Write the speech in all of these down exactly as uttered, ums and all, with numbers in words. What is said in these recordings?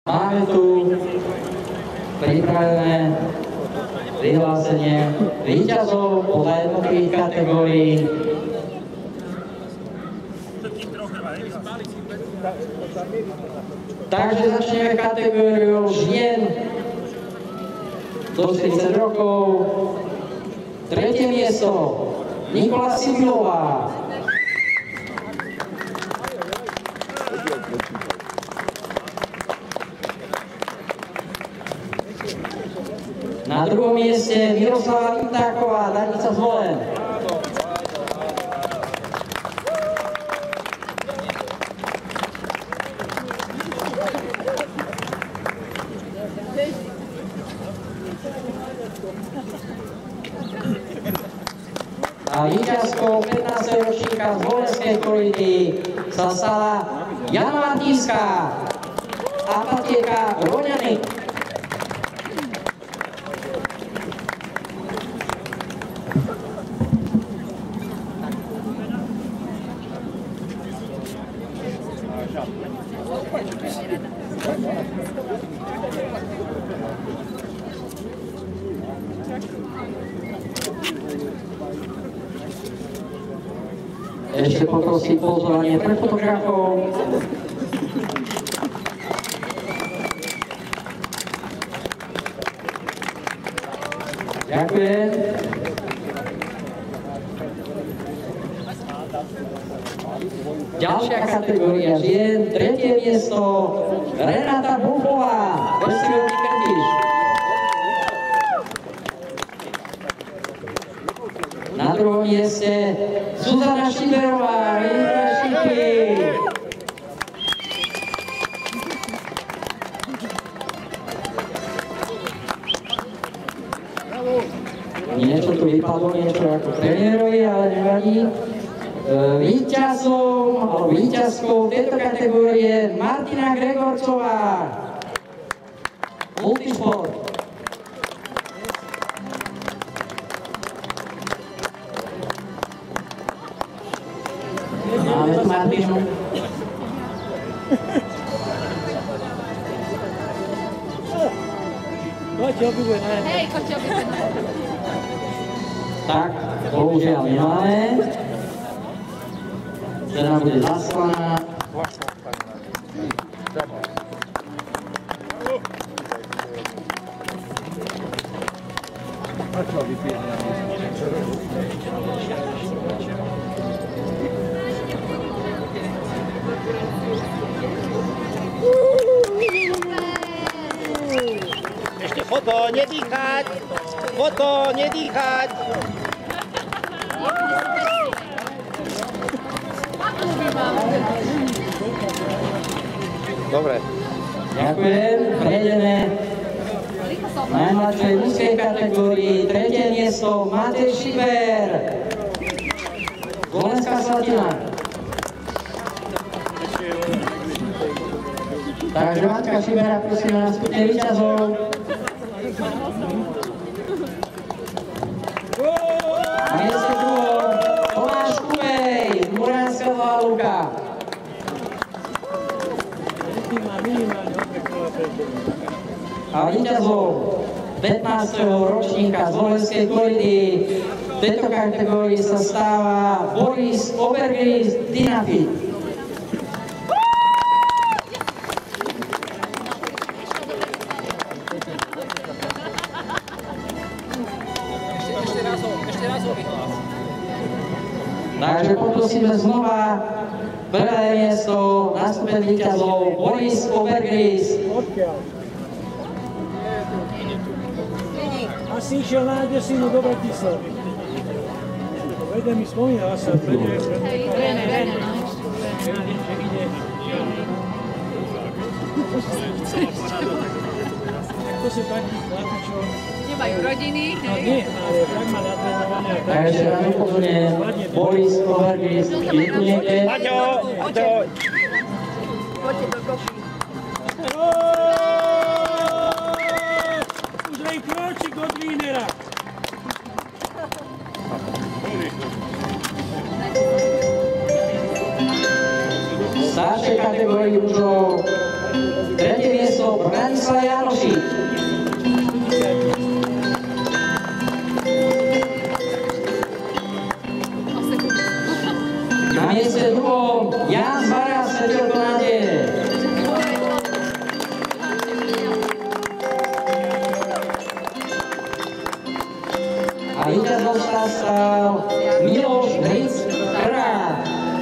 Máme tu pripravené vyhlásenie víťazov podľa jednotlivých kategórií. Takže začneme kategóriou žien do štyridsať rokov. Tretie miesto Nikola Sibilová. Na druhom mieste Miroslava Vintáková, Danica Zvolen. A víťazkou pätnásteho ročníka z Volenskej koridy sa stala Jana Martínska a Patieka Roňany. Ešte poprosím pozvanie pre fotografov. Ďakujem. Ďalšia kategória žien, tretie miesto Renata Bufová, Vestilový Krtiš. Na druhom mieste Zuzana Šiberová, Rýchve Šipy. Niečo tu vypadlo, niečo ako premiérovi, ale nevadí. Víťazom, alebo víťazkou tejto kategórie Martina Gregorcová, Multisport. Máme tu Martinu. Hej, kočo obidve. Tak, bohužiaľ nemáme. Teda bude zaslaná. Ešte foto, nedýchať! Foto, nedýchať! Dobre. Ďakujem. Prejdeme v najmladšej mužskej kategórii. Tretie miesto Matej Šiber, Volenská Slatina. Takže Matka Šibera, prosím na skupine víťazov. Na mieste druhom Tomáš Kumej, Muránska Nová Luka. A víťazov pätnásteho ročníka z Volenskej koridy v tejto kategórii sa stáva Boris Obergris Dynafit. Takže poprosíme znova prvé miesto na stupeň víťazov Boris Obergris. Asi išiel na desinu do Bratislava. Vede mi spomínala sa, vede... Rene, Rene, no. To sú takí chlapi, čo... Nemajú rodiny, No hej? nie, ale tak má natrenované. Takže nám upozorňuje Boris Obergris. Je tu niekde? Maťo, Maťo! Poďte do kopy. Už len kročík od Vínera. V staršej kategórii mužov tretie miesto Branislav Janošík. Na mieste druhom Jan Zvaria, Svetelko nádeje. A víťazom sa stal Miloš Hric Krát.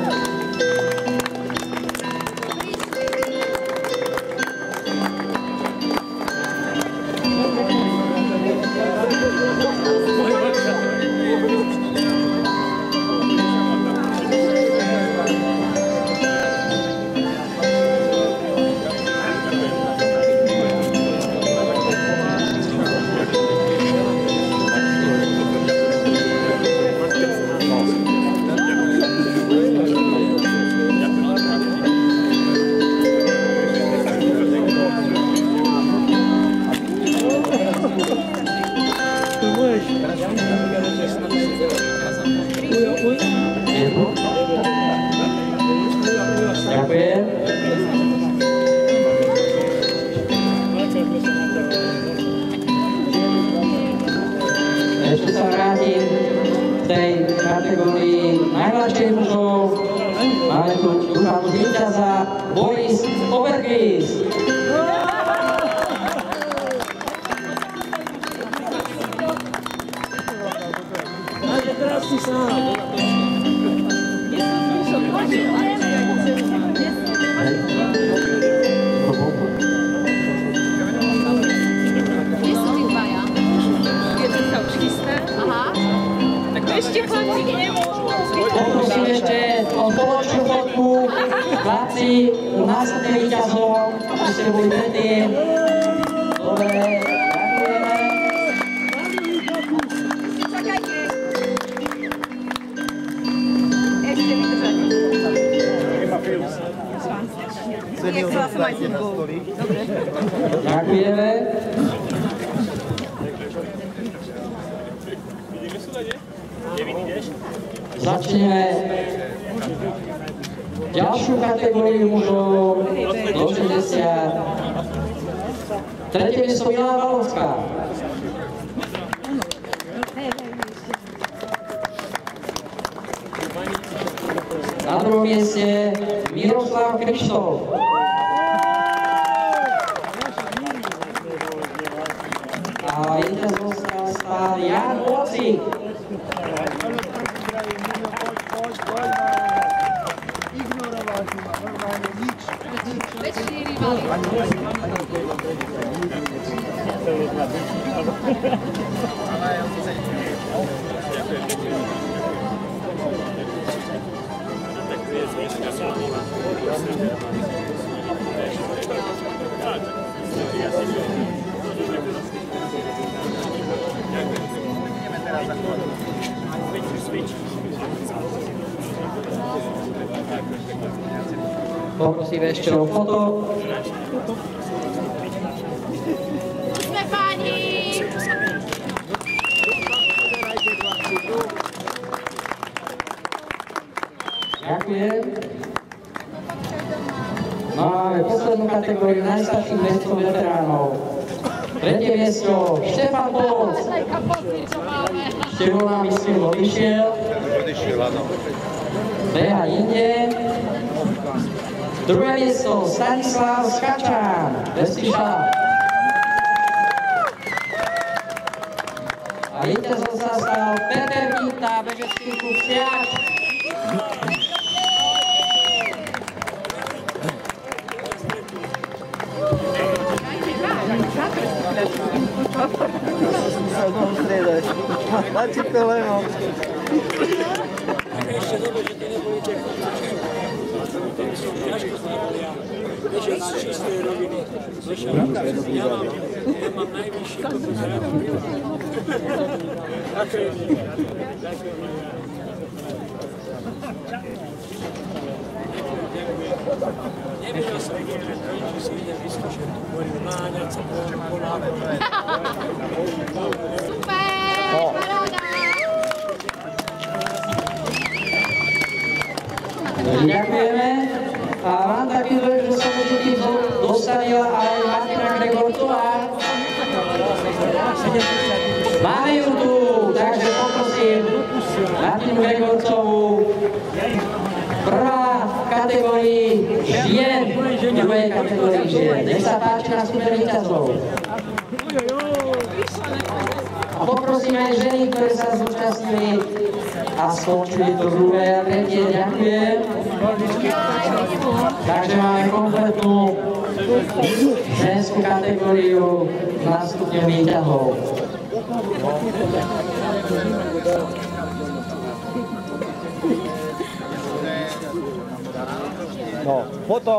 Ďakujem. Ešte sa vrátim k tej kategórii najmladších mužov. Máme tu dúfam víťaza Boris Overgis. Máte krásny sám. Kde sú tí dvaja? Keď sa už chystá? Aha. Tak to ešte chlapci nemôžu. Poprosím ešte o spoločnú fotku chlapci následne víťazov, aby ste boli predtým. Dobre, ďakujeme. Čakajte. Ešte vydržať. Nechcela som aj futbol. Dobre. Ďakujeme. Začneme ďalšiu kategóriu mužov do šesťdesiat. Tretie miesto Milá Valovská. Na druhom mieste Miroslav Krištof. A víťazom sa stal Jan Ocík. Väčší rivali. Poprosím ešte o foto. Sme páni! Ďakujem. No a máme poslednú kategóriu najstarších mestov veteránov. Tretie miesto Štefan Polc. Števo nám myslím odišiel. Odišiel, áno. Beha inde. Druhé miesto Stanislav Skačán. Vestiša. A víťazom sa stal Peter Víta, bežecký klub Siač. Máte koleno. Ešte dobre, že ty nebudete ťažko znávalia. Vieš, ja z čistej roviny. Ja mám, ja mám najvyšší kopec. Ďakujem. Nevedel som, že si idem vyskúšať. Hovorím, máňať sa po koláku. Ďakujeme. A mám taký dojem, že sa budú tým dostavila aj Martina Máme ju tu, takže poprosím Martinu Gregorcovú. Prvá v kategórii žien, v druhej kategórii žien. Nech sa páči na super víťazov. A poprosím aj ženy, ktoré sa zúčastnili a skončili to druhé a tretie. Ďakujem. Takže máme kompletnú ženskú kategóriu na stupňu víťazov. No, foto.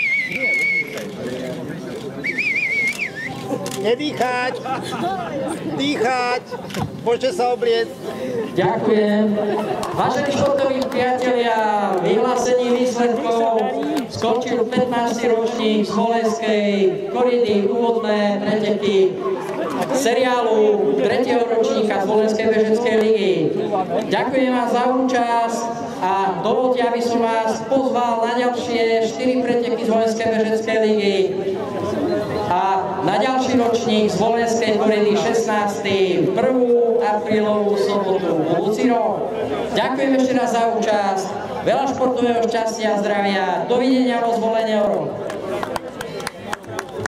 Nedýchať. Dýchať. Môžete sa obliecť. Ďakujem. Vážení športoví priatelia, vyhlásení výsledkov skončil pätnásty ročník Smolenskej koridy úvodné preteky seriálu tretieho ročníka Slovenskej bežeckej ligy. Ďakujem vám za účasť a dovoľte, aby som vás pozval na ďalšie štyri preteky Slovenskej bežeckej ligy a na ďalší ročník Zvolenskej koridy šestnásteho prvú aprílovú sobotu budúci rok. Ďakujem ešte raz za účasť, veľa športového šťastia a zdravia, dovidenia vo Zvolenie o rok.